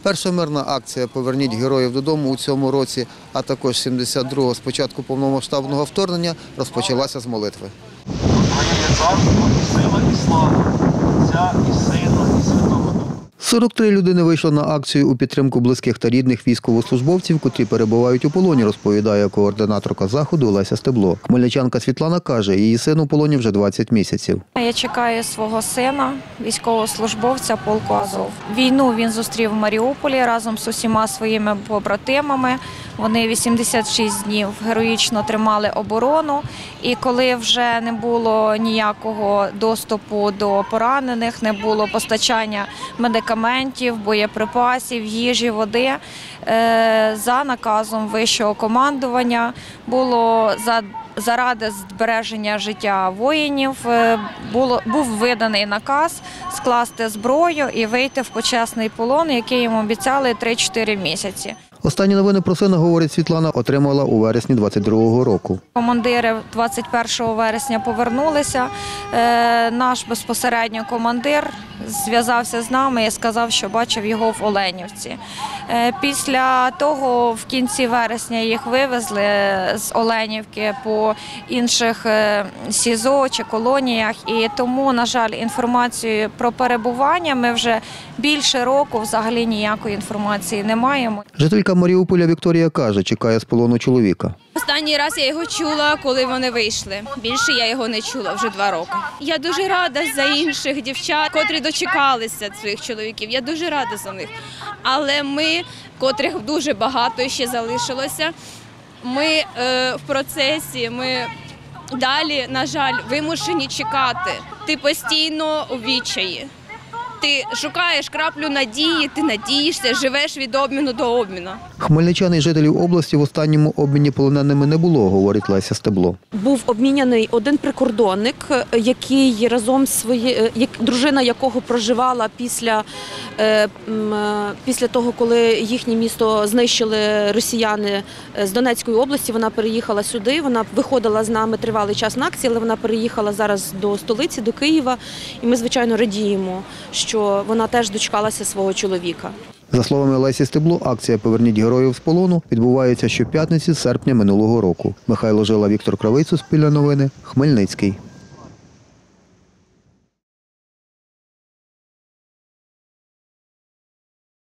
Перша мирна акція «Поверніть героїв додому» у цьому році, а також 72-го з початку повномасштабного вторгнення розпочалася з молитви. Твоє царство, сила і слава, Отця і Сина і Святого Духа. 43 людини вийшли на акцію у підтримку близьких та рідних військовослужбовців, котрі перебувають у полоні, розповідає координаторка заходу Леся Стебло. Хмельничанка Світлана каже, її син у полоні вже 20 місяців. Я чекаю свого сина, військовослужбовця полку Азов. Війну він зустрів в Маріуполі разом з усіма своїми побратимами. Вони 86 днів героїчно тримали оборону. І коли вже не було ніякого доступу до поранених, не було постачання медикаментів, боєприпасів, їжі, води, за наказом вищого командування було заради збереження життя воїнів був виданий наказ скласти зброю і вийти в почесний полон, який їм обіцяли 3-4 місяці. Останні новини про сина, говорить Світлана, отримала у вересні 22-го року. Командири 21 вересня повернулися. Наш безпосередньо командир зв'язався з нами і сказав, що бачив його в Оленівці. Після того в кінці вересня їх вивезли з Оленівки по інших СІЗО чи колоніях. І тому, на жаль, інформацію про перебування ми вже більше року взагалі ніякої інформації не маємо. Жителька Маріуполя Вікторія каже, чекає з полону чоловіка. Останній раз я його чула, коли вони вийшли. Більше я його не чула вже 2 роки. Я дуже рада за інших дівчат, котрі дочекалися своїх чоловіків. Я дуже рада за них. Але ми, котрих дуже багато ще залишилося, ми в процесі, ми далі, на жаль, вимушені чекати. Ти постійно у відчаї. Ти шукаєш краплю надії, ти надієшся, живеш від обміну до обміну. Хмельничан і жителів області в останньому обміні полоненими не було, говорить Леся Стебло. Був обміняний один прикордонник, який разом дружина якого проживала після того, коли їхнє місто знищили росіяни з Донецької області. Вона переїхала сюди, вона виходила з нами тривалий час на акції, але вона переїхала зараз до столиці, до Києва. І ми, звичайно, радіємо, що вона теж дочекалася свого чоловіка. За словами Лесі Стебло, акція «Поверніть героїв з полону» відбувається щоп'ятниці з серпня минулого року. Михайло Жила, Віктор Кравий, Суспільне новини, Хмельницький.